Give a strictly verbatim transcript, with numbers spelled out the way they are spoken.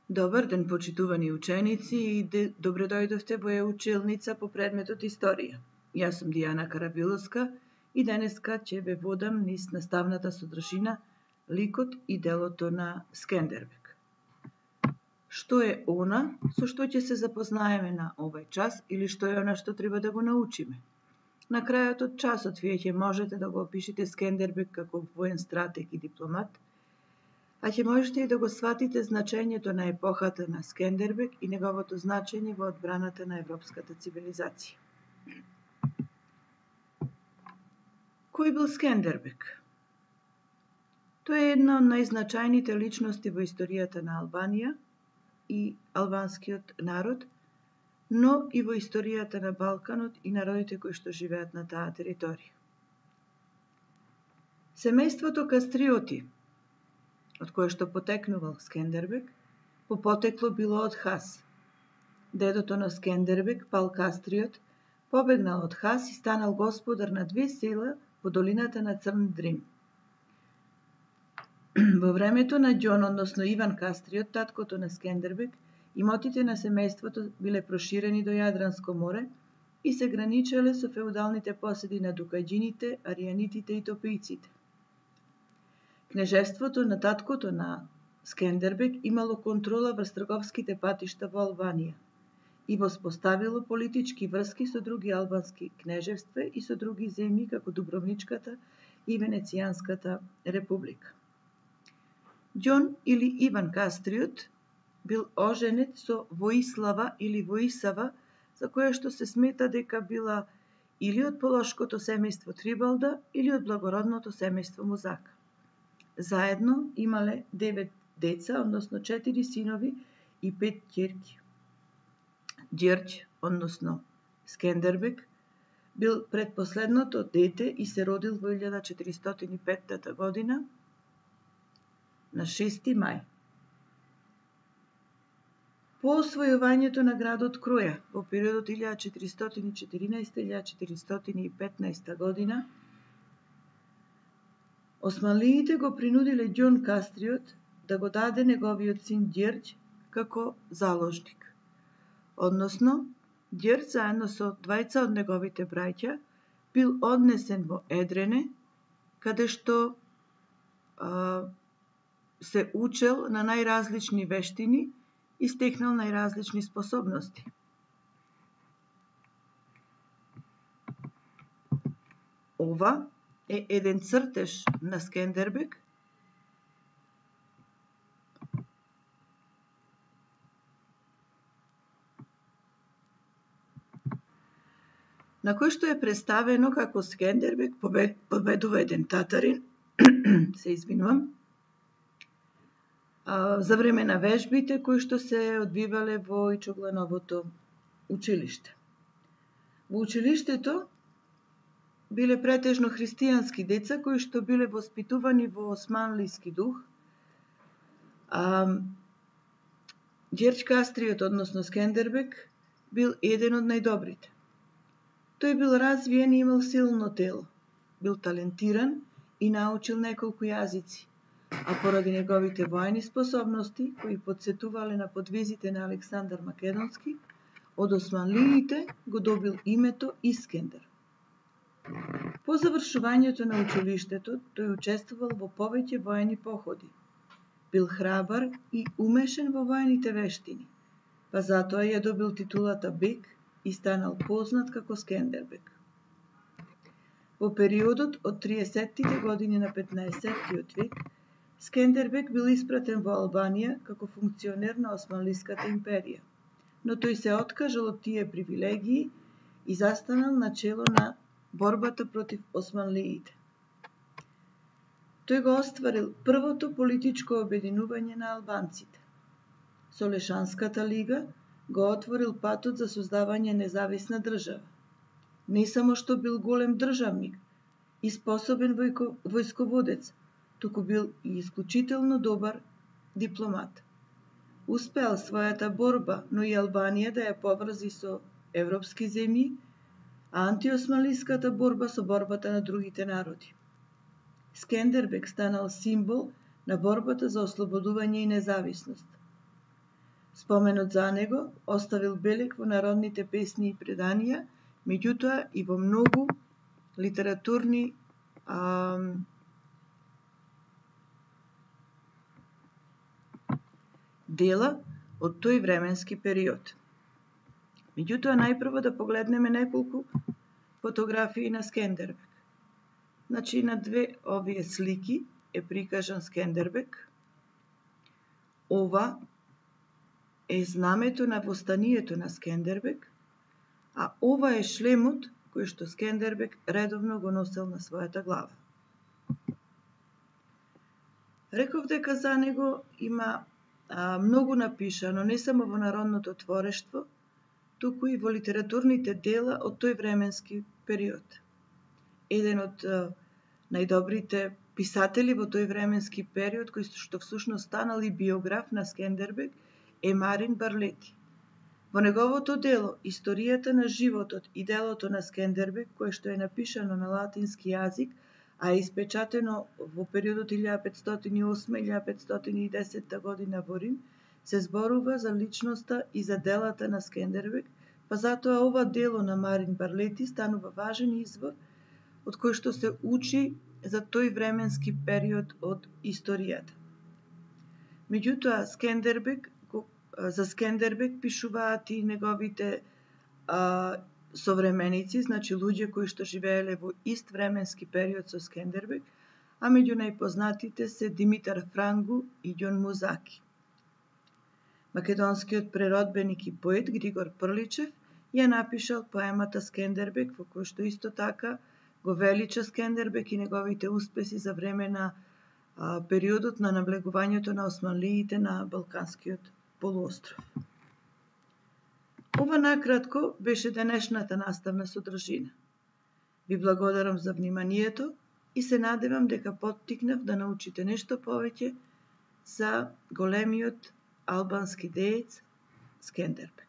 Добар ден, почитувани ученици, и добро дојдовте во е-училница по предметот Историја. Јас сум Дијана Карабиловска и денеска ќе ве водам низ наставната содржина, ликот и делото на Скендербег. Што е она со што ќе се запознаеме на овај час или што е она што треба да го научиме? На крајот од часот вие ќе можете да го опишете Скендербег како воен стратег и дипломат, а ќе можете и да го сватите значењето на епохата на Скендербег и неговото значење во одбраната на европската цивилизација. Кој бил Скендербег? Тој е една од најзначајните личности во историјата на Албанија и албанскиот народ, но и во историјата на Балканот и народите кои што живеат на таа територија. Семејството Кастриоти, од кое што потекнувал Скендербег, по потекло било од Хас. Дедото на Скендербег, Пал Кастриот, побегнал од Хас и станал господар на две села во долината на Црн Дрим. Во времето на Ѓон, односно Иван Кастриот, таткото на Скендербег, имотите на семејството биле проширени до Јадранско море и се граничеле со феудалните поседи на Дукаѓините, Аријанитите и Топијците. Кнежевството на таткото на Скендербег имало контрола врз трговските патишта во Албанија и воспоставило политички врски со други албански кнежевства и со други земји како Дубровничката и Венецијанската република. Ѓон или Иван Кастриот бил оженет со Воислава или Воисава, за која што се смета дека била или од полошкото семејство Трибалда или од благородното семејство Музака. Заедно имале девет деца, односно четири синови и пет ќерки. Ѓерѓ, односно Скендербег, бил предпоследното дете и се родил во илјада четиристотини и петта година на шести мај. По освојувањето на градот Круја во периодот илјада четиристотини и четиринаесета до илјада четиристотини и петнаесета година, османлиите го принудиле Ѓон Кастриот да го даде неговиот син Ѓерѓ како заложник. Односно, Ѓерѓ заедно со двајца од неговите браќа бил однесен во Едрене, каде што а, се учел на најразлични вештини и стекнал најразлични способности. Ова е еден цртеж на Скендербег, на кој што е представено како Скендербег победува еден татарин, се извинувам, за време на вежбите кои што се одвивале во Ичоглановото училиште. Во училиштето биле претежно христијански деца кои што биле воспитувани во османлиски дух. А, Ѓерѓ Кастриот, односно Скендербег, бил еден од најдобрите. Тој бил развиен и имал силно тело, бил талентиран и научил неколку јазици, а поради неговите војни способности, кои подсетувале на подвизите на Александар Македонски, од османлиите го добил името Искендер. По завршувањето на училиштето, тој учествувал во повеќе воени походи. Бил храбар и умешен во војните вештини, па затоа ја добил титулата Бек и станал познат како Скендербег. Во периодот од триесеттите години на петнаесеттиот век, Скендербег бил испратен во Албанија како функционер на Османлиската империја, но тој се откажал од тие привилегии и застанал на чело на борбата против османлиите. Тој го остварил првото политичко обединување на албанците. Со Лешанската лига го отворил патот за создавање независна држава. Не само што бил голем државник и способен војсководец, туку бил и исклучително добар дипломат. Успеал својата борба, но и Албанија да ја поврзи со европски земји, а антиосманлиската борба со борбата на другите народи. Скендербег станал символ на борбата за ослободување и независност. Споменот за него оставил белег во народните песни и преданија, меѓутоа и во многу литературни а, дела од тој временски период. Меѓутоа, најпрво да погледнеме неколку фотографии на Скендербег. Значи, на две овие слики е прикажан Скендербег. Ова е знамето на востанието на Скендербег, а ова е шлемот кој што Скендербег редовно го носел на својата глава. Реков дека за него има а, многу напишано, не само во народното творештво, туку и во литературните дела од тој временски период. Еден од а, најдобрите писатели во тој временски период, кој што всушност станал и биограф на Скендербег, е Марин Барлети. Во неговото дело Историјата на животот и делото на Скендербег, кое што е напишано на латински јазик, а е испечатено во периодот илјадесет петстотини и осма - илјадесет петстотини и десета година во Рим, се зборува за личноста и за делата на Скендербег, па затоа ова дело на Марин Барлети станува важен извор од кој што се учи за тој временски период од историјата. Меѓутоа, Скендербег, за Скендербег пишуваат и неговите а, современици, значи луѓе кои што живееле во ист временски период со Скендербег, а меѓу најпознатите се Димитар Франгу и Ѓон Музаки. Македонскиот преродбеник и поет Григор Прличев ја напишал поемата Скендербег, во кој што исто така го велича Скендербег и неговите успеси за време на а, периодот на наблегувањето на османлиите на Балканскиот полуостров. Ова накратко беше денешната наставна содржина. Ви благодарам за вниманието и се надевам дека поттикнав да научите нешто повеќе за големиот албански деец Скендербег.